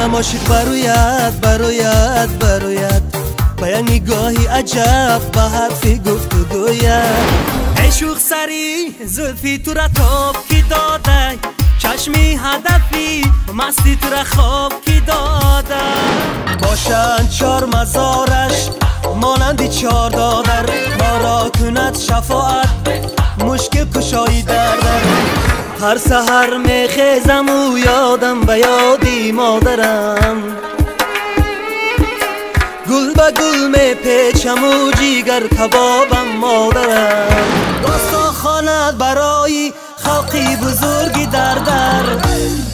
جانم عاشق بروید با یک نگاهی عجب به حرفی گفتگوید ای شوخ سری زلفی تو را تاب کی داده چشمی هدفی مستی تو را خواب کی داده باشند چار مزارش مانندی چار دادر ما را کند شفاعت مشکل کشایی در هر سحر میخیزم و یادم به یادی مادرم گل به گل میپیچم و جیگر کبابم مادرم داستان خواند برای خلقی بزرگی در